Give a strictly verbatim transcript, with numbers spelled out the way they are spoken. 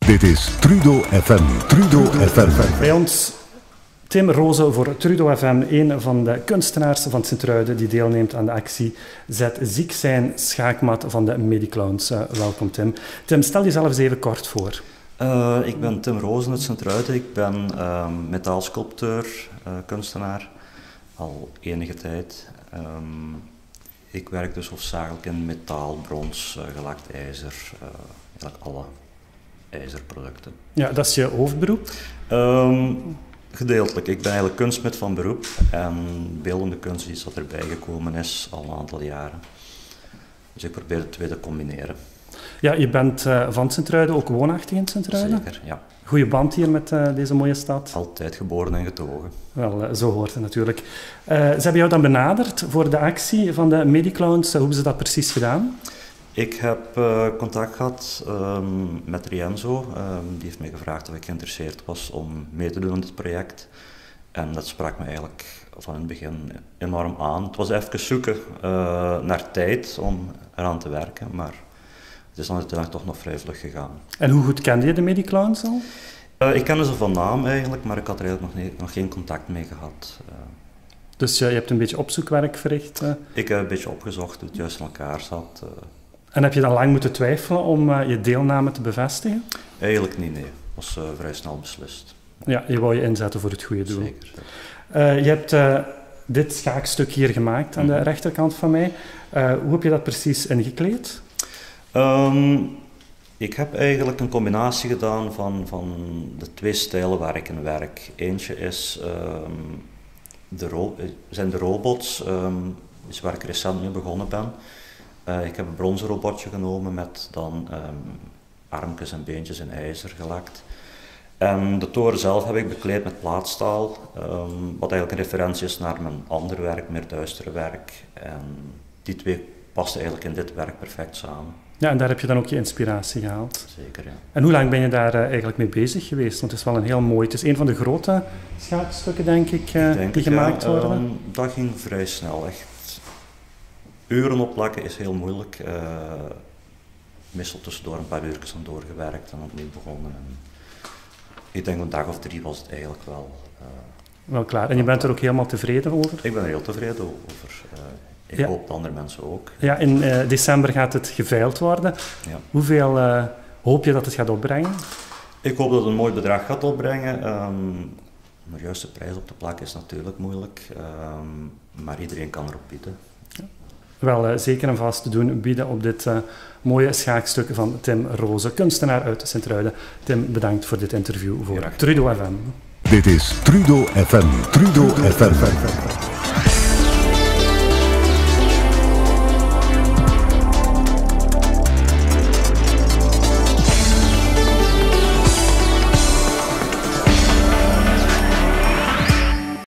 Dit is Trudeau F M. Trudeau F M. Bij ons Tim Roze voor Trudeau F M, een van de kunstenaars van Sint-Truiden die deelneemt aan de actie Zet ziek zijn schaakmat van de Mediclowns. Uh, welkom Tim. Tim, stel jezelf eens even kort voor. Uh, ik ben Tim Roze uit Sint-Truiden. Ik ben uh, metaalsculpteur, uh, kunstenaar, al enige tijd. Um, ik werk dus hoofdzakelijk in metaal, brons, uh, gelakt ijzer, uh, eigenlijk alle ijzerproducten. Ja, dat is je hoofdberoep? Um, gedeeltelijk. Ik ben eigenlijk kunstsmid van beroep en beeldende kunst is iets dat erbij gekomen is al een aantal jaren. Dus ik probeer het twee te combineren. Ja, je bent uh, van Sint-Truiden, ook woonachtig in Sint-Truiden? Zeker, ja. Goeie band hier met uh, deze mooie stad? Altijd geboren en getogen. Wel, uh, zo hoort het natuurlijk. Uh, ze hebben jou dan benaderd voor de actie van de Mediclowns. Uh, hoe hebben ze dat precies gedaan? Ik heb uh, contact gehad um, met Rienzo. Um, die heeft mij gevraagd of ik geïnteresseerd was om mee te doen aan dit project. En dat sprak me eigenlijk van in het begin enorm aan. Het was even zoeken uh, naar tijd om eraan te werken, maar het is dan uiteindelijk toch nog vrij vlug gegaan. En hoe goed kende je de Mediclowns al? Uh, ik kende ze van naam eigenlijk, maar ik had er eigenlijk nog, niet, nog geen contact mee gehad. Uh, dus uh, je hebt een beetje opzoekwerk verricht? Uh. Ik heb een beetje opgezocht hoe het juist in elkaar zat. Uh, En heb je dan lang moeten twijfelen om uh, je deelname te bevestigen? Eigenlijk niet, nee. Het was uh, vrij snel beslist. Ja, je wou je inzetten voor het goede doel. Zeker. Uh, je hebt uh, dit schaakstuk hier gemaakt aan de rechterkant van mij. Uh, hoe heb je dat precies ingekleed? Um, ik heb eigenlijk een combinatie gedaan van, van de twee stijlen waar ik in werk. Eentje is, um, de ro- zijn de robots, um, dus waar ik recent mee begonnen ben. Uh, ik heb een bronzen robotje genomen met dan um, armpjes en beentjes in ijzer gelakt. En de toren zelf heb ik bekleed met plaatstaal, um, wat eigenlijk een referentie is naar mijn ander werk, meer duistere werk. En die twee passen eigenlijk in dit werk perfect samen. Ja, en daar heb je dan ook je inspiratie gehaald. Zeker, ja. En hoe lang ben je daar uh, eigenlijk mee bezig geweest? Want het is wel een heel mooi, het is een van de grote schaakstukken, denk ik, uh, denk die ik, gemaakt ja, worden. Um, dat ging vrij snel, echt. Uren opplakken is heel moeilijk. Uh, meestal tussendoor een paar uurtjes aan doorgewerkt en opnieuw begonnen. En ik denk een dag of drie was het eigenlijk wel. Uh, wel klaar. En je bent er ook helemaal tevreden over? Ik ben er heel tevreden over. Uh, ik ja. hoop de andere mensen ook. Ja, in uh, december gaat het geveild worden. Ja. Hoeveel uh, hoop je dat het gaat opbrengen? Ik hoop dat het een mooi bedrag gaat opbrengen. Um, de juiste prijs op te plakken is natuurlijk moeilijk, um, maar iedereen kan erop bieden. Ja. Wel, uh, zeker en vast te doen bieden op dit uh, mooie schaakstuk van Tim Roze, kunstenaar uit Sint-Truiden. Tim, bedankt voor dit interview voor Trudeau F M. Dit is Trudeau F M. Trudeau F M.